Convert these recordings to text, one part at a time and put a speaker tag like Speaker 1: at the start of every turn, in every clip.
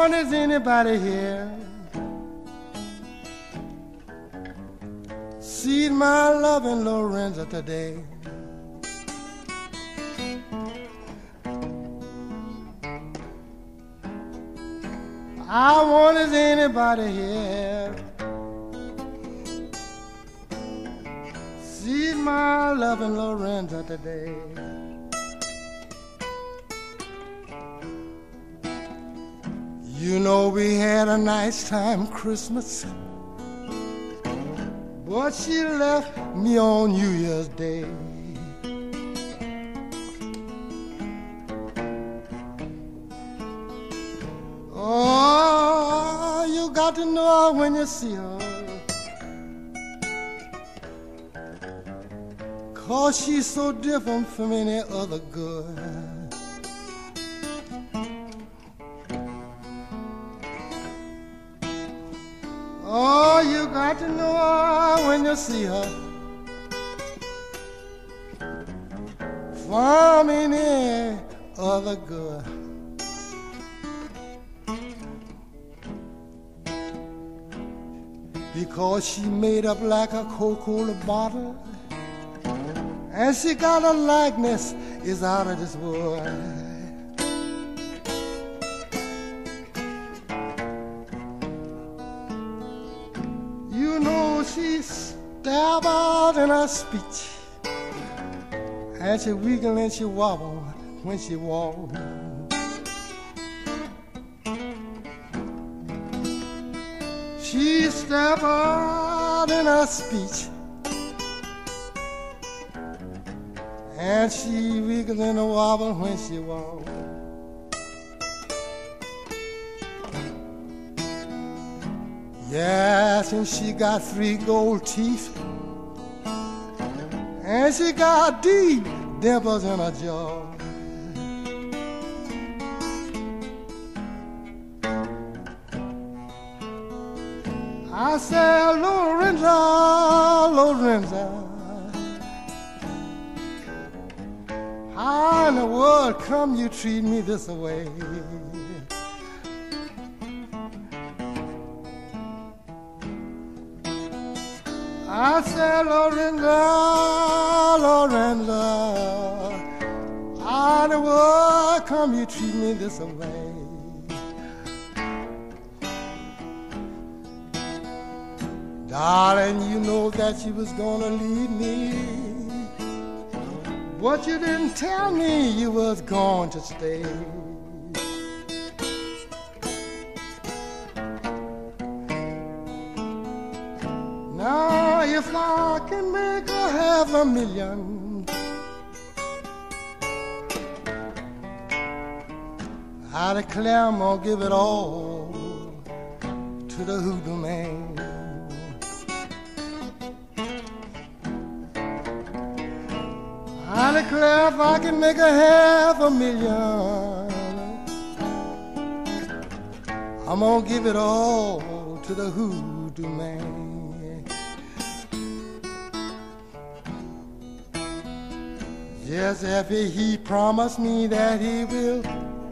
Speaker 1: wonder is anybody here see my loving Lorenzo today? I wonder is anybody here see my loving Lorenzo today? You know we had a nice time Christmas, but she left me on New Year's Day. Oh, you got to know her when you see her, 'cause she's so different from any other girl. Oh, you got to know her when you see her from any other girl. Because she made up like a Coca-Cola bottle, and she got a likeness is out of this world. You know she's stubborn in her speech, and she wiggle and she wobble when she walks. She's stubborn in her speech, and she wiggles and wobble when she walks. Yes, and she got 3 gold teeth, and she got deep dimples in her jaw. I said, Lorenzo, Lorenzo, how in the world come you treat me this way? I said, Lorenzo, Lorenzo, how in the world come you treat me this way? Darling, you know that you was gonna leave me, but you didn't tell me you was going to stay. Now, if I can make $500,000, I declare I'm gonna give it all to the hoodoo man. I declare if I can make $500,000, I'm gonna give it all to the hoodoo man. Just if he promised me that he will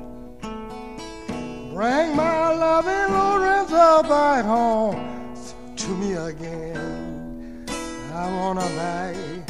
Speaker 1: bring my loving Lorenzo back home to me again, I wanna buy